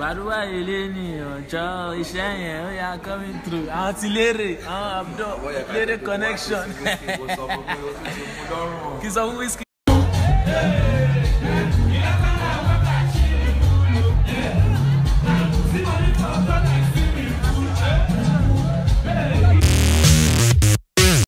Baddo Eleni, Joe, Ishanye, we are coming through. Artillery, Abdo, Lady connection. Kiss of whiskey.